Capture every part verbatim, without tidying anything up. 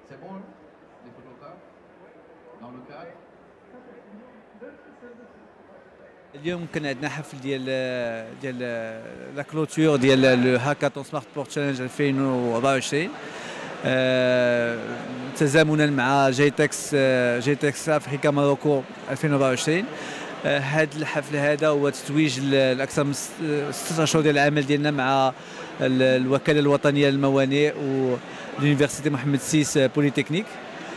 C'est bon, les photos dans le cadre. اليوم كان عندنا حفل ديال ديال لا كلوتور ديال لو هاكاطون سمارت بورت تشالنج ألفين وأربعة وعشرين تزامنا مع جيتكس جيتكس افريكا ماروكو ألفين وأربعة وعشرين. هذا الحفل هذا هو تتويج الاكثر من ستة اشهر ديال العمل ديالنا مع الوكاله الوطنيه للموانئ واليونيفرسيتي محمد السيس بوليتكنيك.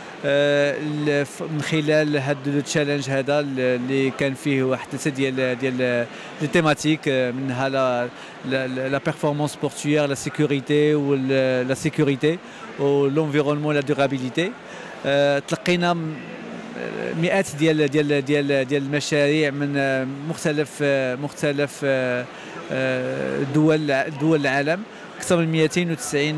من خلال هذا التشالنج هذا اللي كان فيه واحد ثلاثه ديال ديال لي تيماتيك، منها لا لا بيرفورمانس بورتويير، لا سيكوريتي ولا سيكوريتي ولونفيرونمون لا دورابيليتي. تلقينا مئات ديال ديال ديال ديال المشاريع من مختلف مختلف دول دول العالم، اكثر من مئتين وتسعين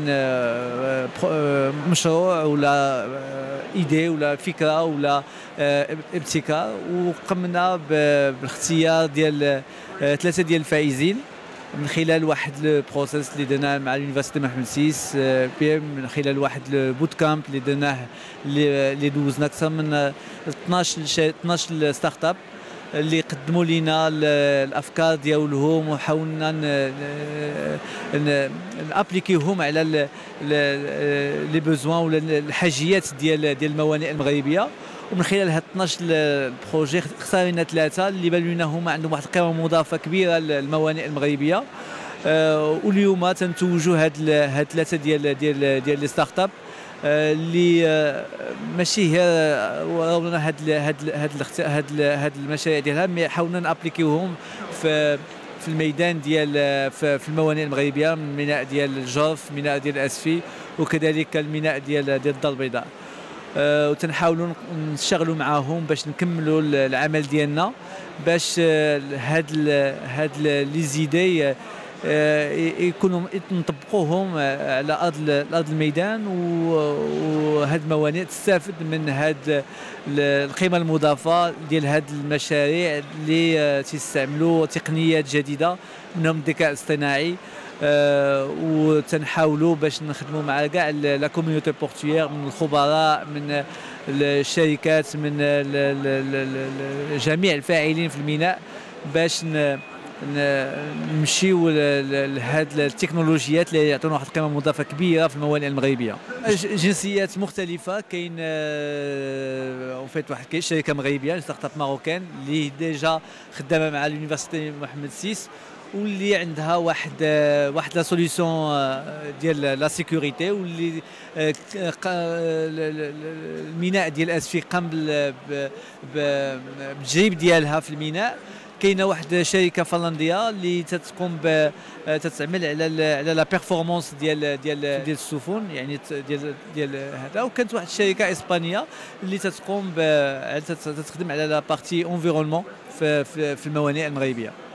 مشروع ولا ايدي ولا فكره ولا ابتكار، وقمنا بالاختيار ديال ثلاثه ديال الفائزين من خلال واحد البروسيس اللي درناه مع اليونيفرسيتي محمد السيس بي ام، من خلال واحد البوت كامب اللي درناه اللي دوزنا اكثر من اثناش ستارت اب اللي قدموا لنا الافكار ديالهم وحاولنا نابليكيوهم على لي بوزوان ولا الحاجيات ديال ديال الموانئ المغربيه. ومن خلال هاد اثناش بروجي اختارينا ثلاثه اللي بان لنا هما عندهم واحد القيمه مضافه كبيره للموانئ المغربيه. واليوم تنتوجوا هاد هاد ثلاثه ديال ديال ديال لي ستارت اب اللي ماشي هي ورانا هاد هاد هاد هاد هاد المشاريع ديالها، مي حاولنا نابليكيوهم في في الميدان ديال في الموانئ المغربيه، من الميناء ديال الجرف، الميناء ديال الاسفي، وكذلك الميناء ديال ديال الدار البيضاء. وتنحاولوا نشتغلوا معاهم باش نكملوا العمل ديالنا، باش هاد هاد لي زيدي يكونوا نطبقوهم على ارض ارض الميدان، وهاد الموانئ تستافد من هاد القيمه المضافه ديال هاد المشاريع اللي تستعملوا تقنيات جديده منهم الذكاء الاصطناعي. وتنحاولوا باش نخدموا مع كاع لا كوميونيتي بورتويير، من الخبراء، من الشركات، من جميع الفاعلين في الميناء، باش نمشيو لهاد التكنولوجيات اللي يعطونا واحد القيمه مضافه كبيره في الموانئ المغربيه. جنسيات مختلفه، كاين اون فيت واحد كاين شركه مغربيه ستارت اب ماروكان اللي ديجا خدامه مع اليونيفرسيتي محمد السيس، واللي عندها واحد واحد لا سوليسيون ديال لا سيكوريتي، واللي الميناء ديال اسفي قام بالتجريب ديالها في الميناء. كاينه واحد شركه فنلنديه اللي تتقوم تتعمل على على لا بيرفورمانس ديال ديال ديال السفن، يعني ديال ديال هذا. وكانت واحد الشركه اسبانيه اللي تتقوم تتخدم على لا بارتي انفيرونمون في في الموانئ المغربيه.